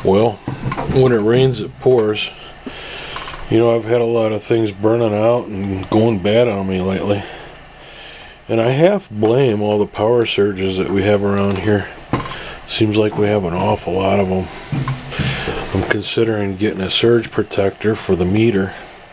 Well, when it rains it pours. You know, I've had a lot of things burning out and going bad on me lately. And I half blame all the power surges that we have around here. Seems like we have an awful lot of them. I'm considering getting a surge protector for the meter.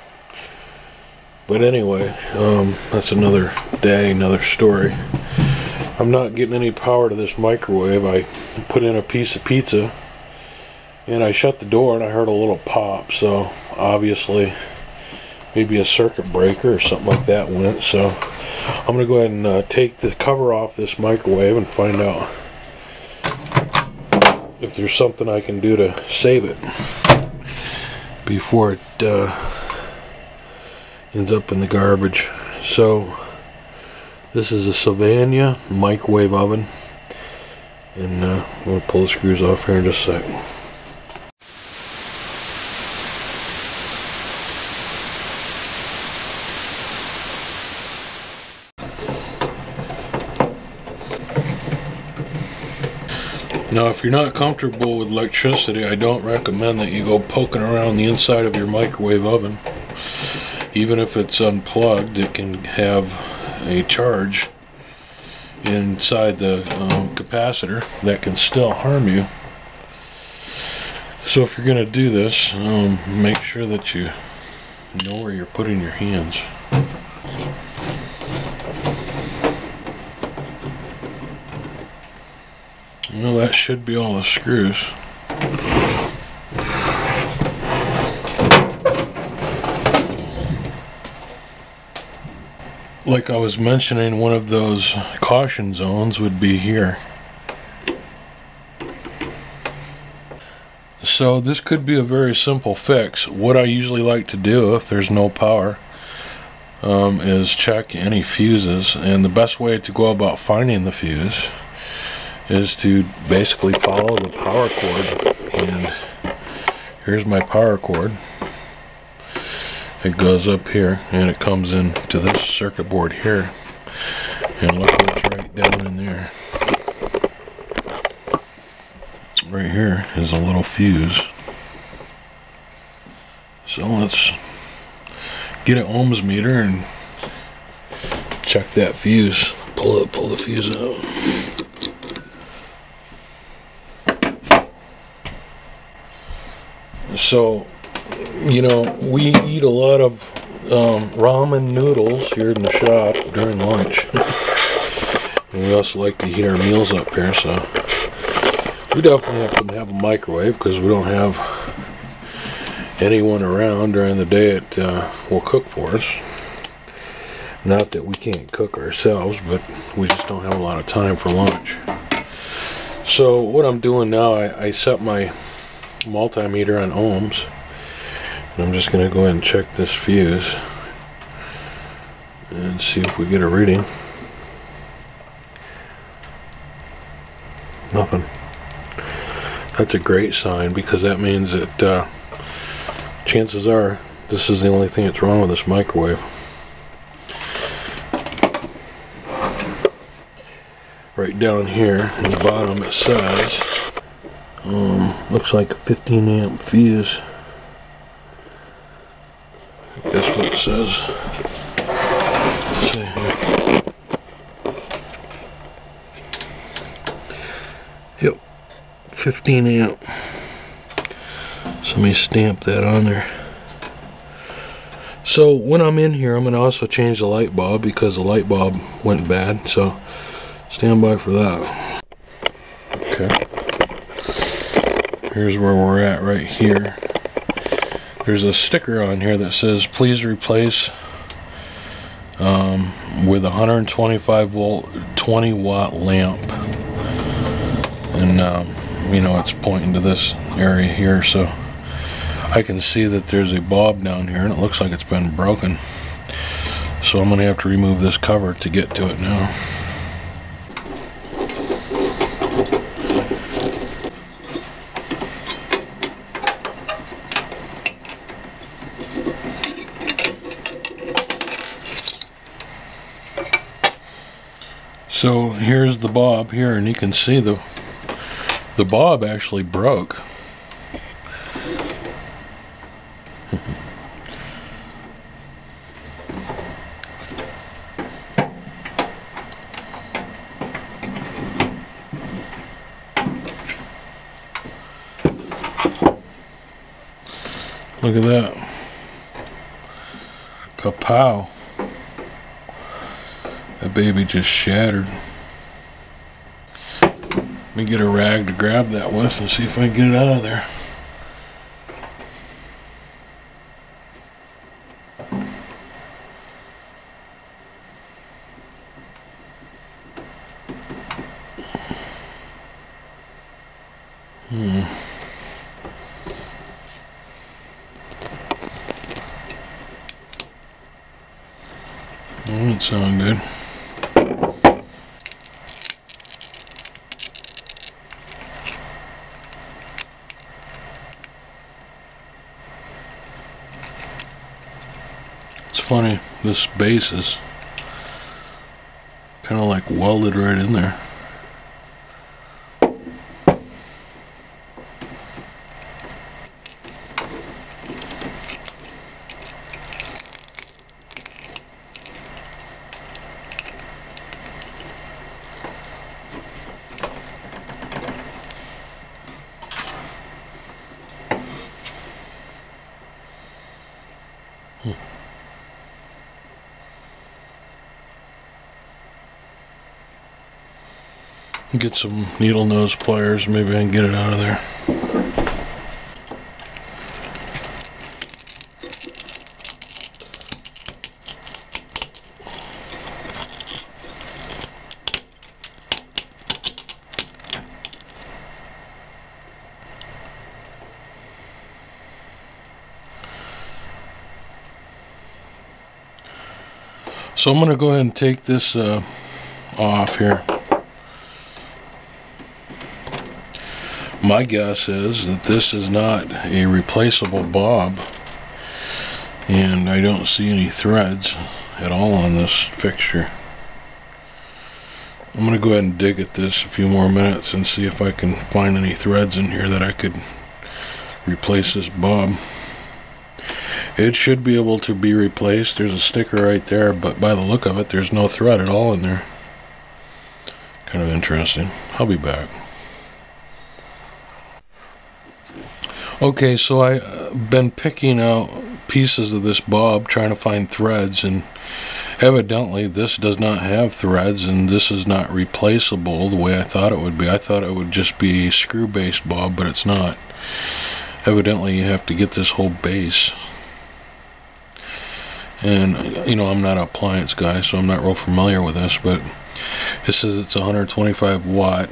But anyway, that's another day, another story. I'm not getting any power to this microwave. I put in a piece of pizza and I shut the door and I heard a little pop, so obviously maybe a circuit breaker or something like that went. So I'm going to go ahead and take the cover off this microwave and find out if there's something I can do to save it before it ends up in the garbage. So this is a Sylvania microwave oven, and I'm going to pull the screws off here in just a second. Now, if you're not comfortable with electricity, I don't recommend that you go poking around the inside of your microwave oven. Even if it's unplugged, it can have a charge inside the capacitor that can still harm you. So if you're going to do this, make sure that you know where you're putting your hands. Well, that should be all the screws. Like I was mentioning, one of those caution zones would be here. So this could be a very simple fix. What I usually like to do if there's no power is check any fuses, and the best way to go about finding the fuse is to basically follow the power cord. And here's my power cord. It goes up here and it comes into this circuit board here, and look what's right down in there. Right here is a little fuse. So let's get an ohms meter and check that fuse. Pull the fuse out. So, you know, we eat a lot of ramen noodles here in the shop during lunch. And we also like to heat our meals up here, so we definitely have to have a microwave because we don't have anyone around during the day that will cook for us. Not that we can't cook ourselves, but we just don't have a lot of time for lunch. So what I'm doing now, I set my multimeter on ohms, and I'm just going to go ahead and check this fuse and see if we get a reading. Nothing. That's a great sign, because that means that chances are this is the only thing that's wrong with this microwave. Right down here in the bottom it says looks like a 15 amp fuse. Guess what it says. Let's see here. Yep, 15 amp. So let me stamp that on there. So when I'm in here, I'm going to also change the light bulb because the light bulb went bad. So stand by for that. Okay. Here's where we're at right here. There's a sticker on here that says please replace with a 125 volt 20 watt lamp, and you know, it's pointing to this area here, so I can see that there's a bulb down here and it looks like it's been broken, so I'm gonna have to remove this cover to get to it now. So here's the bulb here, and you can see the bulb actually broke. Look at that. Kapow. That baby just shattered. Let me get a rag to grab that with and see if I can get it out of there. That sound good. It's funny, this base is kind of like welded right in there. Get some needle nose pliers, maybe I can get it out of there. So I'm going to go ahead and take this off here. My guess is that this is not a replaceable bob, and I don't see any threads at all on this fixture. I'm going to go ahead and dig at this a few more minutes and see if I can find any threads in here that I could replace this bob. It should be able to be replaced. There's a sticker right there, but by the look of it, there's no thread at all in there. Kind of interesting. I'll be back. Okay, so I've been picking out pieces of this bob, trying to find threads, and evidently this does not have threads, and this is not replaceable the way I thought it would be. I thought it would just be a screw-based bob, but it's not. Evidently you have to get this whole base. And, you know, I'm not an appliance guy, so I'm not real familiar with this, but it says it's a 125 volt,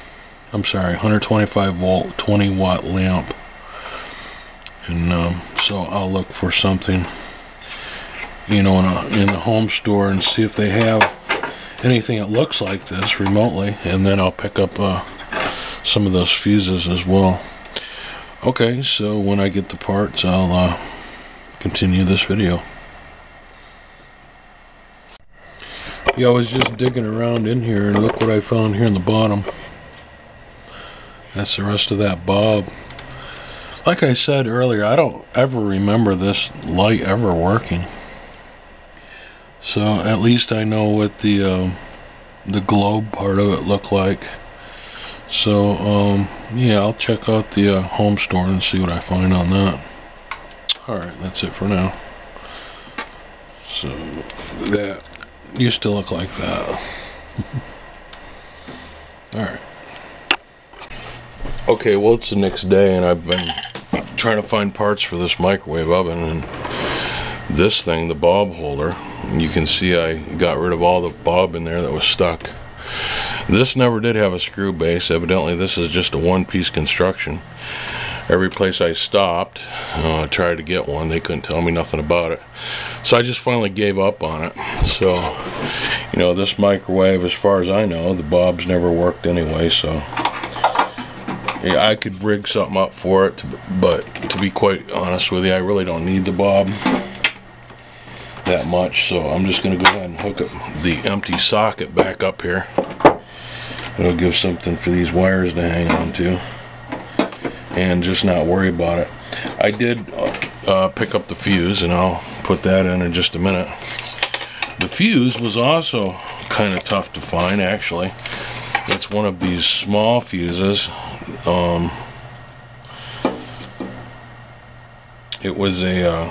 20 watt lamp. And so I'll look for something, you know, in the home store and see if they have anything that looks like this remotely, and then I'll pick up some of those fuses as well. Okay, so when I get the parts, I'll continue this video. Yeah, I was just digging around in here, and look what I found here in the bottom. That's the rest of that bob. Like I said earlier, I don't ever remember this light ever working. So at least I know what the globe part of it looked like. So yeah, I'll check out the home store and see what I find on that. Alright, that's it for now. So that used to look like that. Alright. Okay, well, it's the next day, and I've been trying to find parts for this microwave oven, and this thing, the bob holder, you can see I got rid of all the bob in there that was stuck. This never did have a screw base. Evidently this is just a one-piece construction. Every place I stopped, I tried to get one, they couldn't tell me nothing about it. So I just finally gave up on it. So, you know, this microwave, as far as I know, the bob's never worked anyway, so yeah, I could rig something up for it, but to be quite honest with you, I really don't need the bob that much, so I'm just going to go ahead and hook up the empty socket back up here. It'll give something for these wires to hang on to, and just not worry about it. I did pick up the fuse, and I'll put that in just a minute. The fuse was also kind of tough to find, actually. It's one of these small fuses. it was a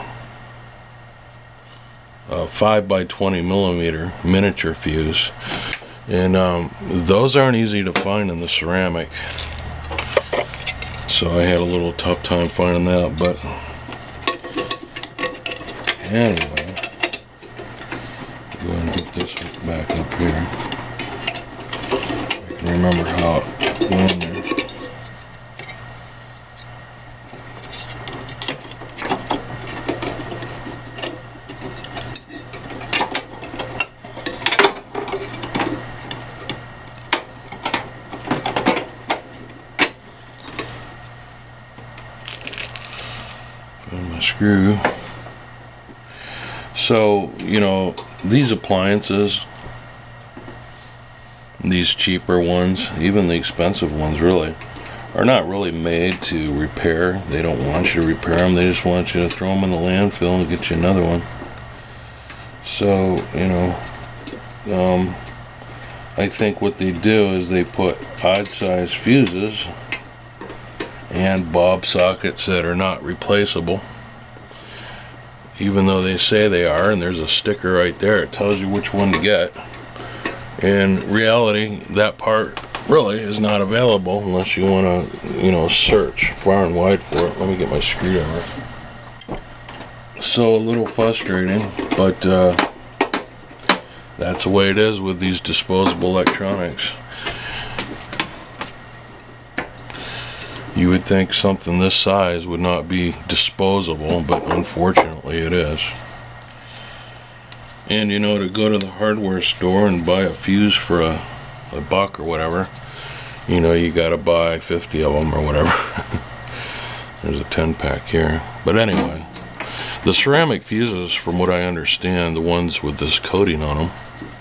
5 by 20 millimeter miniature fuse, and those aren't easy to find in the ceramic, so I had a little tough time finding that. But anyway, go ahead and get this back up here. I can remember how it went in there. My screw. So, you know, these appliances, these cheaper ones, even the expensive ones really, are not really made to repair. They don't want you to repair them. They just want you to throw them in the landfill and get you another one. So, you know, I think what they do is they put odd size fuses and bob sockets that are not replaceable, even though they say they are, and there's a sticker right there. It tells you which one to get. In reality, that part really is not available unless you want to, you know, search far and wide for it. Let me get my screwdriver. So a little frustrating, but that's the way it is with these disposable electronics. You would think something this size would not be disposable, but unfortunately it is. And you know, to go to the hardware store and buy a fuse for a buck or whatever, you know, you gotta buy 50 of them or whatever. There's a 10-pack here. But anyway, the ceramic fuses, from what I understand, the ones with this coating on them,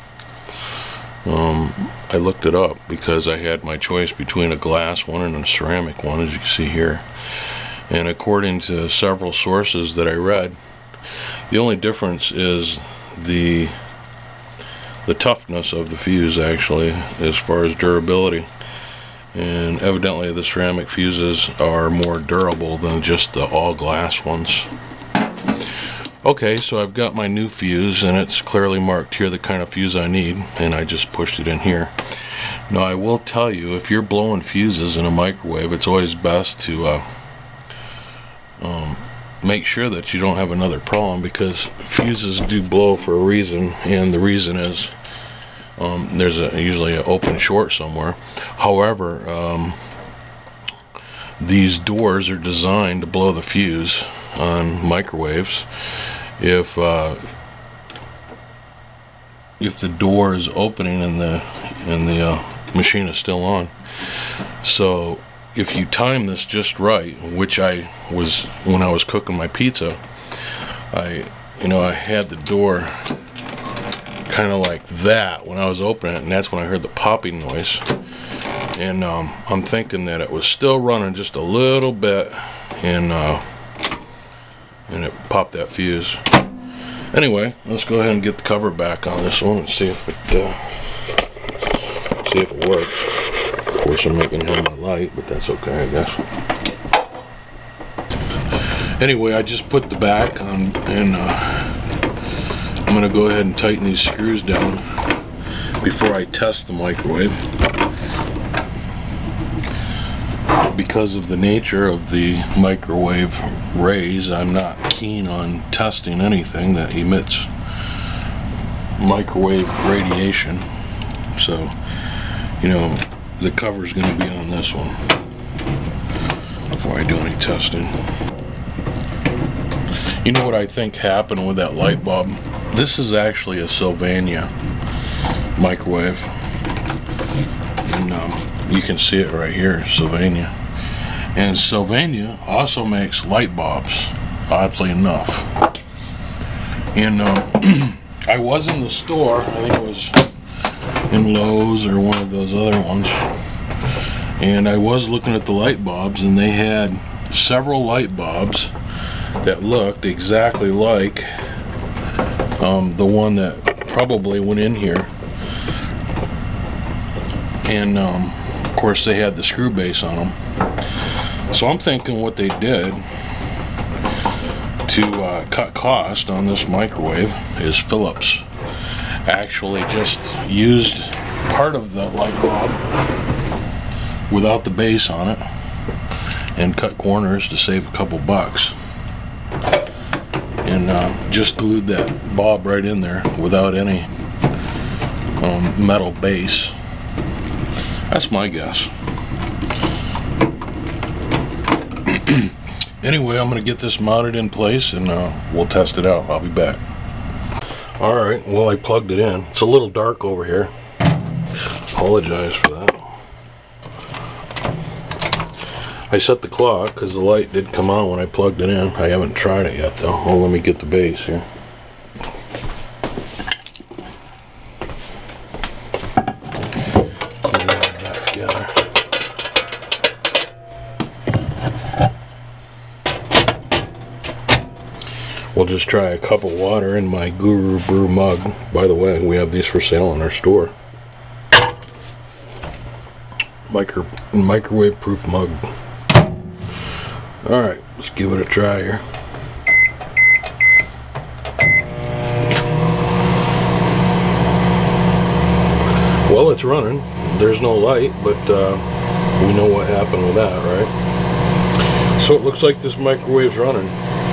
I looked it up because I had my choice between a glass one and a ceramic one, as you can see here. And according to several sources that I read, the only difference is the toughness of the fuse, actually, as far as durability. And evidently the ceramic fuses are more durable than just the all glass ones. Okay, so I've got my new fuse, and it's clearly marked here the kind of fuse I need, and I just pushed it in here. Now I will tell you, if you're blowing fuses in a microwave, it's always best to make sure that you don't have another problem, because fuses do blow for a reason, and the reason is there's usually an open short somewhere. However, these doors are designed to blow the fuse on microwaves if the door is opening and the machine is still on. So if you time this just right, which I was when I was cooking my pizza, I had the door kind of like that when I was opening it, and that's when I heard the popping noise. And I'm thinking that it was still running just a little bit, and it popped that fuse. Anyway, let's go ahead and get the cover back on this one and see if it works. Of course, I'm not going to have my light, but that's okay, I guess. Anyway, I just put the back on, and I'm going to go ahead and tighten these screws down before I test the microwave. Because of the nature of the microwave rays, I'm not keen on testing anything that emits microwave radiation. So, you know, the cover's going to be on this one before I do any testing. You know what I think happened with that light bulb? This is actually a Sylvania microwave, and you can see it right here, Sylvania. And Sylvania also makes light bulbs, oddly enough. And I was in the store, I think it was in Lowe's or one of those other ones, and I was looking at the light bulbs, and they had several light bulbs that looked exactly like the one that probably went in here. And of course they had the screw base on them. So I'm thinking what they did to cut cost on this microwave is Phillips. Actually just used part of the light bulb without the base on it and cut corners to save a couple bucks, and just glued that bulb right in there without any metal base. That's my guess. Anyway, I'm going to get this mounted in place and we'll test it out. I'll be back. Alright, well, I plugged it in. It's a little dark over here. Apologize for that. I set the clock because the light did come on when I plugged it in. I haven't tried it yet though. Oh, let me get the base here. Get all that together. We'll just try a cup of water in my Guru Brew mug. By the way, we have these for sale in our store. Microwave proof mug. Alright, let's give it a try here. Well, it's running. There's no light, but we know what happened with that, right? So it looks like this microwave's running.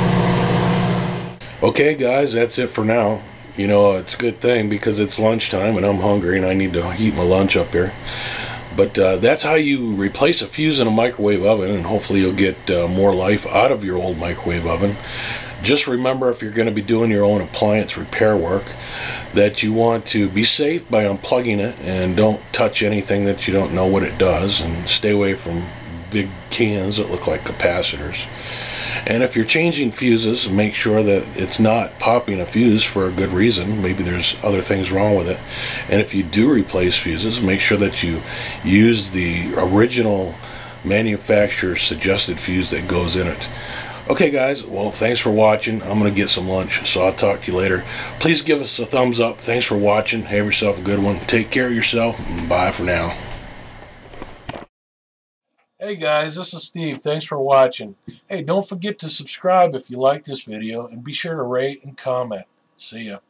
Okay guys, that's it for now. You know, it's a good thing because it's lunchtime and I'm hungry and I need to heat my lunch up here. But that's how you replace a fuse in a microwave oven, and hopefully you'll get more life out of your old microwave oven. Just remember, if you're going to be doing your own appliance repair work, that you want to be safe by unplugging it and don't touch anything that you don't know what it does, and stay away from big cans that look like capacitors. And if you're changing fuses, make sure that it's not popping a fuse for a good reason. Maybe there's other things wrong with it. And if you do replace fuses, make sure that you use the original manufacturer's suggested fuse that goes in it. Okay guys, well, thanks for watching. I'm going to get some lunch, so I'll talk to you later. Please give us a thumbs up. Thanks for watching. Have yourself a good one. Take care of yourself. Bye for now. Hey guys, this is Steve. Thanks for watching. Hey, don't forget to subscribe if you like this video, and be sure to rate and comment. See ya.